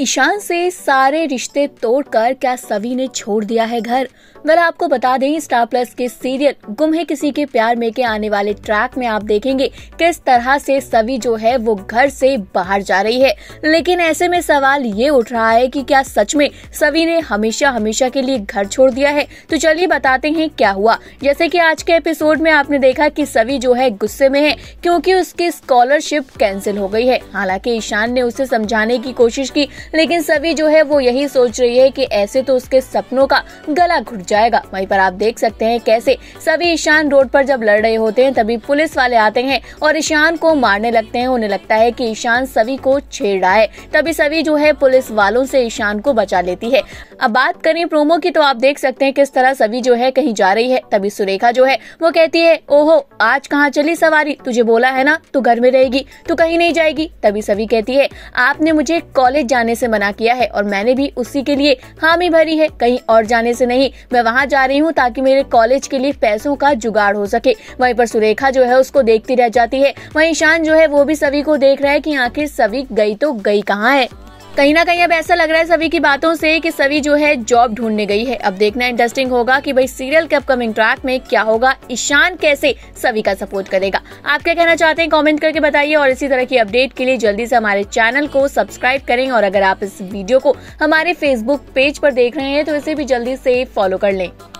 ईशान से सारे रिश्ते तोड़कर क्या सवी ने छोड़ दिया है घर। आपको बता दें, स्टार प्लस के सीरियल गुम है किसी के प्यार में के आने वाले ट्रैक में आप देखेंगे किस तरह से सवी जो है वो घर से बाहर जा रही है। लेकिन ऐसे में सवाल ये उठ रहा है कि क्या सच में सवी ने हमेशा हमेशा के लिए घर छोड़ दिया है। तो चलिए बताते हैं क्या हुआ। जैसे कि आज के एपिसोड में आपने देखा कि सवी जो है गुस्से में है क्योंकि उसकी स्कॉलरशिप कैंसिल हो गई है। हालांकि ईशान ने उसे समझाने की कोशिश की, लेकिन सवी जो है वो यही सोच रही है कि ऐसे तो उसके सपनों का गला घुट जाएगा। वहीं पर आप देख सकते हैं कैसे सवी ईशान रोड पर जब लड़ रहे होते हैं तभी पुलिस वाले आते हैं और ईशान को मारने लगते हैं। उन्हें लगता है कि ईशान सवी को छेड़ रहा है, तभी सवी जो है पुलिस वालों से ईशान को बचा लेती है। अब बात करें प्रोमो की तो आप देख सकते हैं किस तरह सवी जो है कहीं जा रही है। तभी सुरेखा जो है वो कहती है, ओहो आज कहाँ चली सवारी, तुझे बोला है ना तू घर में रहेगी, तू कहीं नहीं जाएगी। तभी सवी कहती है, आपने मुझे कॉलेज जाने से मना किया है और मैंने भी उसी के लिए हामी भरी है, कहीं और जाने से नहीं। मैं वहाँ जा रही हूँ ताकि मेरे कॉलेज के लिए पैसों का जुगाड़ हो सके। वहीं पर सुरेखा जो है उसको देखती रह जाती है। वहीं ईशान जो है वो भी सवी को देख रहा है कि आखिर सवी गई तो गई कहाँ है। कहीं ना कहीं अब ऐसा लग रहा है सवी की बातों से कि सवी जो है जॉब ढूंढने गई है। अब देखना इंटरेस्टिंग होगा कि भाई सीरियल के अपकमिंग ट्रैक में क्या होगा, ईशान कैसे सवी का सपोर्ट करेगा। आप क्या कहना चाहते हैं कमेंट करके बताइए और इसी तरह की अपडेट के लिए जल्दी से हमारे चैनल को सब्सक्राइब करें और अगर आप इस वीडियो को हमारे फेसबुक पेज पर देख रहे हैं तो इसे भी जल्दी से फॉलो कर लें।